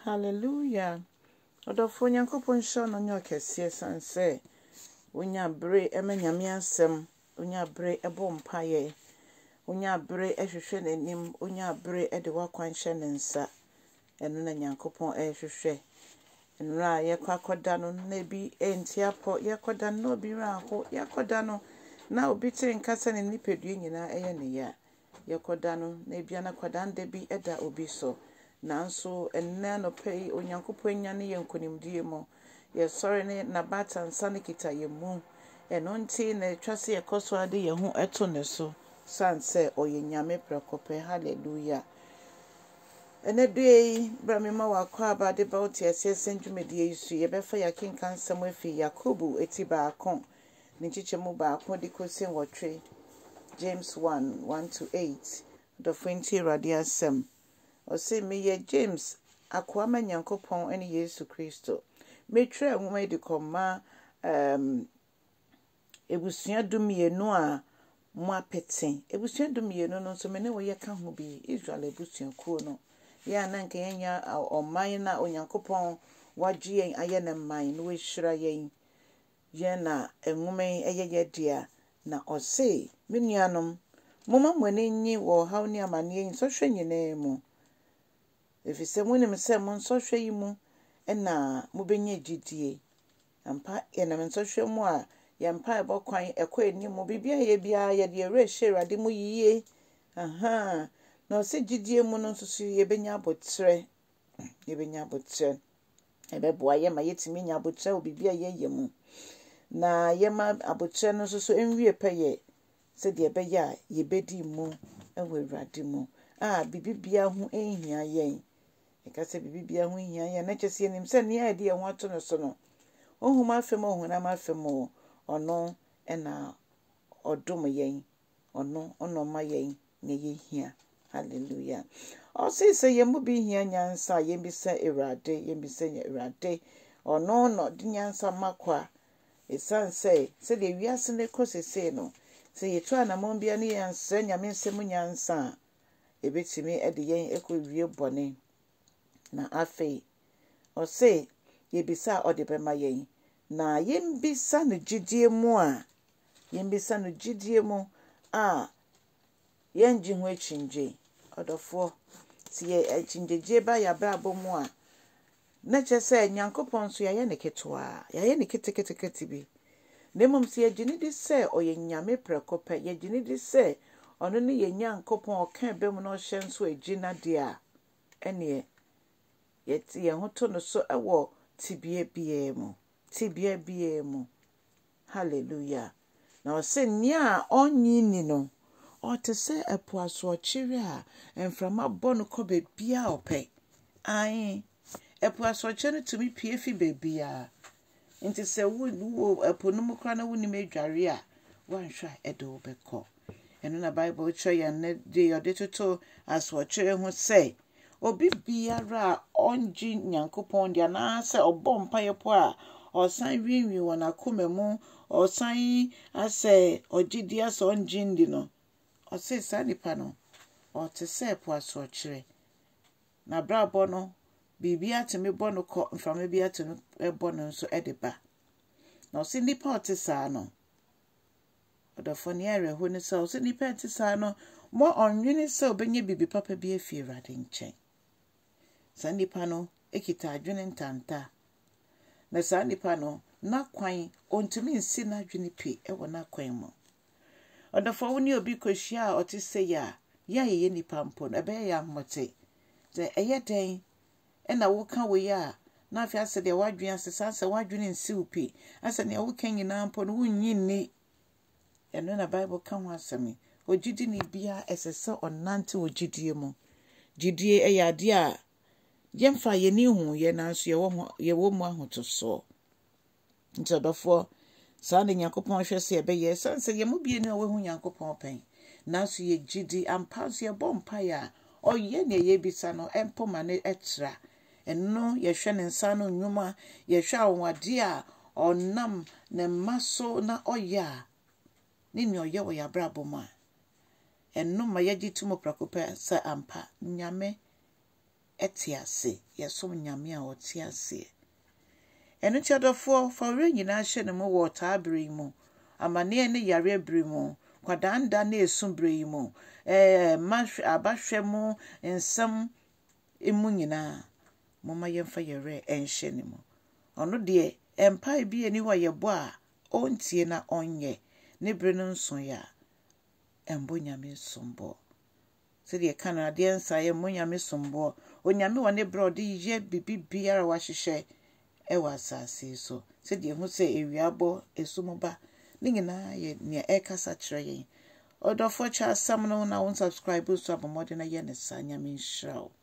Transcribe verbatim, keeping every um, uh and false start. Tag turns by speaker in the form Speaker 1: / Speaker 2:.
Speaker 1: Hallelujah. Odofo nyankopon sho no nyo kese sanse. Unya bre ema nyame asem, unya bre ebo mpaye. Unya bre ehwehwe nanim, unya bre ede wakwan hye ne nsa. Eno na nyankopon ehwehwe. Enra ye kwakoda no na bi entiapo ye koda no obi raho ye koda no na obi tire nkasa ne nipadue nyina eye ne ya. Ye koda no na bia na koda nda bi eda obi so. Nanso enne no pei onyankopon nya ne yenkonimdie mo ye sori ne na bata nsa ne kita ye mu eno nti na twase ye koso ade ye hu eto ne so sanse oye nyame prekope. Hallelujah. Ene due bra me ma wakwa abade ba oti asese ndwumedie isu ye befa ya kinkan sam afi Yakobu eti ba akon ne chichemu ba akon de kosi nwotwe James one one to eight the twenty radia sem. O say me ye James akwama nyankopon ene Yesu Kristo me twa nwoma de koma um ebusua dumienu a mo apete ebusua dumienu no so me ne wo ye ka ho bi Israel ebusua kuo no ya na nke nya oman na onyankopon wagye yen aye ne man no we hira yen ye na enwoma eye ye dia na o say me nuanom moma mwene nyi wo haw ni amane yin so hwe nyina mu efise munim se mo nso hwe yi mu na mo benye gidie ampa ye na nso hwe mu a ye mpa e bokwan ekwa eni mu bibia ye bia ye de re hye mu yiye aha na se gidie mu no nso ye benya abotre ye benya abotre ebe boa ye ma yetimi nya abotre obibia ye ye mu na ye ma abotre no nso so enwie peye se de ebe ya ye bedi mu ewe Awurade mu ah bibibia hu ehia yen ekase bibibia hu ehia yen na chese nim se ne ade ye ho ato no so no ohuma afem ohuna ma afem ono ena odom yen ono ono ma yen ne ye hia. Hallelujah. O say say ye mu bi hia nyansa ye mbisa Awurade ye mbisa Awurade ono no di nyansa makwa esanse se de wiase ne kosese no se ye tu anamon bia ne yansa nyame nsem nyansa ebetimi ede yen eko wie bone na afei o say ye bisa ode bema yen na ye mbisa no gidie mu a ye mbisa no gidie mu a yen ji hu achinje odofo ti ye achinjeje ba ya bra bomu a na chese nyankopon so ya ne ketwa ya ye ne ketekete bi nemum si agini di se oye nyame prekope ye gini di se ono ne ye nyankopon oka be mu no hye nso agina dia ene ye ti ye hoto no so ewo tibie bie mu tibie bie mu. Hallelujah. Na o se nya onyi ni no o te se epo aso chire a enframa bonu ko be bia ope ai epo aso chire tumi pie fi be bia nti se wo wo epo no mu kra na woni medware a wanhwa edo beko eno na Bible chire ya ne de yode toto aso chire ho se obi biara onji nyankopon dia na se obompa yepo a osan wienwi wona komemu osan ase ogidia so onji ndi no o se sa nipa no o te se po aso chire na brabo no bibia temi bono ko mframa bia temi ebono nso edeba na o se nipa o te sa no odofo ne are ho ne se o se nipa te sa no mo onwene se obenye bibi papa bi afi Awurade nchen sa nipa no ekita adwene ntanta na sa nipa no na kwan ontumi nsi na adwene pi ewo na kwan mo odofo woni obi kohia o te se ya ya ye nipa mpo na be ya mmote ze eye den ena wo ka wo ya na afi ase de wadwen asesa ase wadwen nsi upi ase ne wo kan nyina mpo no wunyi ni eno na Bible ka ho asemi ogidi ni bia esesa onante ogidie mu gidie eyade a yemfa ye ni hu ye nanso ye wo ye wo mu ahotoso ntodofo sa ne nyankopon hwe se ebe ye sanse ye mu bie ni wo hu nyankopon pen nanso ye gidi ampanso ye bompa ya oye ne ye bisa no empo mane etra eno ye hwe ne nsa no nwuma ye hwe awade a onam ne maso na oya ni ni oye wo ya brabo ma eno ma ye gitumo prakopa sa ampa nyame etiase yesom nyame a otiase enu tiodofo fawre nyina hye ne mo water abiri mu amane ne yare abiri mu kwadanda na esumbre mu eh mahwe abahwe mu ensam emu nyina moma yemfa yere enhye ne mu ono de empai bi eni wa yebo a ontie na onye ne bre no nso ya embo nyame sombo se de kana de ensa ye mo nyame sombo onyame wa ne bre ode ye bibi biara wa hyehyɛ e wa asase so se de hu se ewiabo esumuba ni nyina ye ne ekasa kyerɛ yen odofo cha sam no na won subscribe so abomode na ye ne sa nyame nhyiraw